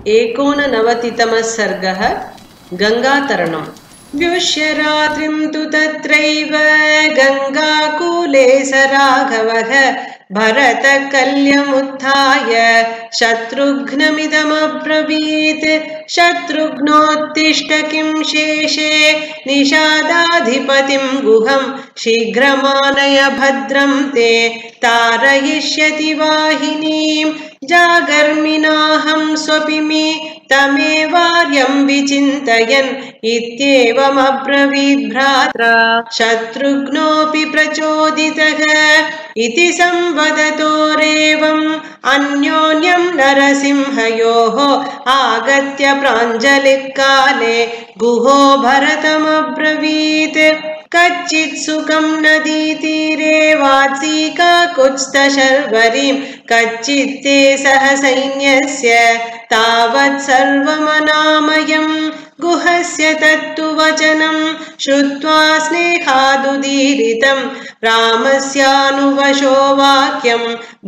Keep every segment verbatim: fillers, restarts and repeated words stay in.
एकोननवतितमः सर्गः गङ्गातरणम्। व्युष्यरात्रिं तु तत्रैव गङ्गाकूले स राघवः भरतकल्यमुत्थाय शत्रुघ्नमिदमब्रवीत्। शत्रुघ्नोत्तिष्ठ किं शेषे निषादाधिपतिं गुहं शीघ्रमानय भद्रं ते तारयिष्यति वाहिनीं। जागर्मिनाहं स्वपिमि तमेवार्यं विचिन्तयन् इत्येवमब्रवीत् भ्रात्रा शत्रुघ्नोऽपि प्रचोदितः। इति संवदतोरेवम् अन्योन्यं नरसिंहयोः आगत्य प्राञ्जलिकाले गुहो भरतमब्रवीत्। कच्चित् सुखं नदीतीरे वात्सीकाकुत्स्थशर्वरीं कच्चित्ते सह सैन्यस्य तावत् सर्वमनामयम्। गुहस्य तत्तु वचनं श्रुत्वा स्नेहादुदीरितं रामस्यानुवशो वाक्यं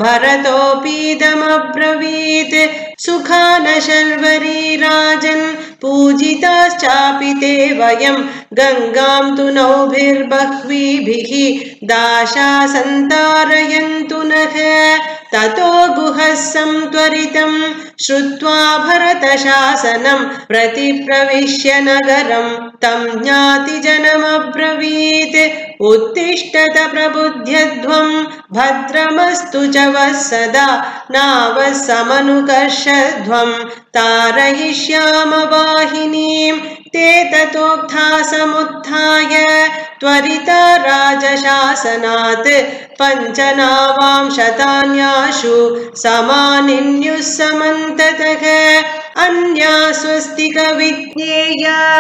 भरतोऽपीदमब्रवीत्। सुखान शर्वरी राजन् पूजिताश्चापि ते वयं गङ्गां तु नौभिर्बह्वीभिः दाशासन्तारयन्तु नः। ततो गुहः संत्वरितं श्रुत्वा भरतशासनं प्रतिप्रविश्य नगरं तं ज्ञातिजनमब्रवीत्। उत्तिष्ठत प्रबुध्यध्वं भद्रमस्तु च वः सदा नावः समनुकर्षध्वं तारयिष्याम वाहिनीं। ते ततोक्था समुत्थाय त्वरिता राजशासनात् पञ्चनावां शतान्याशु समानिन्युः समन्ततः। अन्या स्वस्तिकविज्ञेया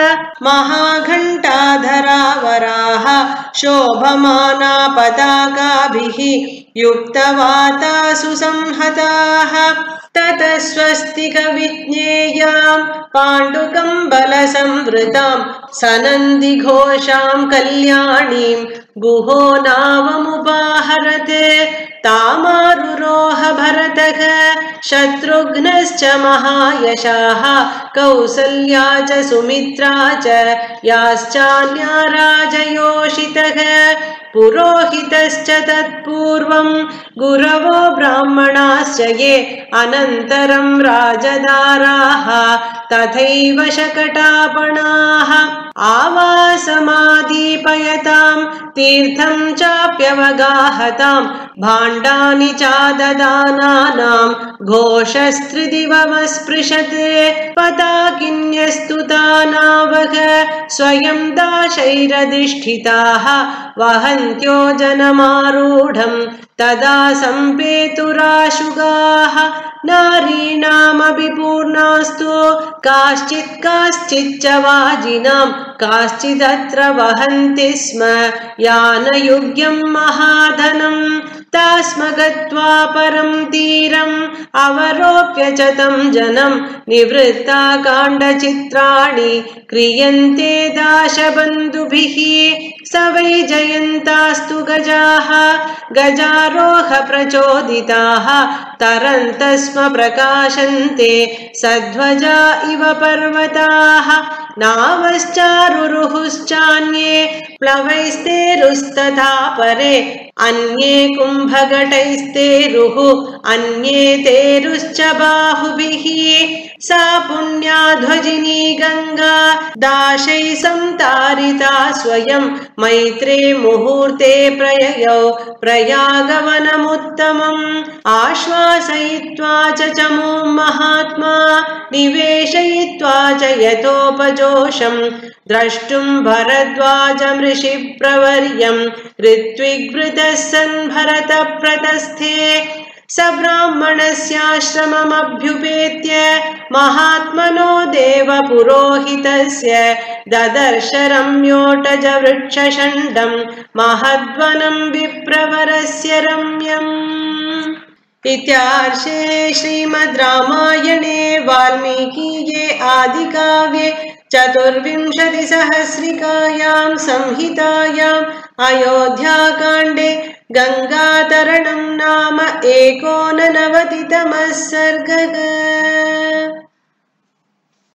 महाघण्टाधरावराः शोभमाना पताकाभिः युक्तवातासु संहताः। ततः स्वस्तिकविज्ञेयां पाण्डुकम्बलसंवृतां सनन्दिघोषां कल्याणीं गुहो नावमुपाहरते। तामारुरोह भरतः शत्रुघ्नश्च महायशाः कौसल्या च सुमित्रा च याश्चान्या राजयोषितः। पुरोहितश्च तत्पूर्वं गुरवो ब्राह्मणाश्च ये अनन्तरं राजदाराः तथैव शकटापणाः। आवासमादीपयतां तीर्थं चाप्यवगाहतां भाण्डानि चाददानानां घोषस्त्रिदिवमस्पृशत्। पताकिन्यस्तुता नावः स्वयं दाशैरधिष्ठिताः वहन्त्यो जनमारूढं तदा सम्पेतुराशुगाः। नारीणामपि पूर्णास्तु काश्चित् काश्चिच्च वाजिनां काश्चिदत्र वहन्ति स्म यानयुग्यं महाधनं। तास्म गत्वा परं तीरम् अवरोप्य च तं जनं निवृत्ताकाण्डचित्राणि क्रियन्ते दाशबन्धुभिः। स वै जयन्तास्तु गजाः गजारोह प्रचोदिताः तरन्तः स्म प्रकाशन्ते सध्वजा इव पर्वताः। नावश्चारुरुहुश्चान्ये प्लवैस्तेरुस्तथा परे अन्ये कुम्भघटैस्तेरुः अन्ये तेरुश्च बाहुभिः। सा पुण्याध्वजिनी गङ्गा दाशैः संतारिता स्वयं मैत्रे मुहूर्ते प्रययौ प्रयागवनमुत्तमम्। आश्वासयित्वा च चमूं महात्मा निवेशयित्वा च यथोपजोषं द्रष्टुं भरद्वाजमृषिप्रवर्यं ऋत्विग्वृतः सन् भरतप्रतस्थे। स ब्राह्मणस्याश्रममभ्युपेत्य महात्मनो देवपुरोहितस्य ददर्श रम्योटजवृक्षषण्डं महद्वनं विप्रवरस्य रम्यम्। इत्यार्षे श्रीमद् रामायणे वाल्मीकीये आदिकाव्ये चतुर्विंशतिसहस्रिकायां संहितायाम् अयोध्याकाण्डे गङ्गातरणं नाम एकोननवतितमः सर्गः।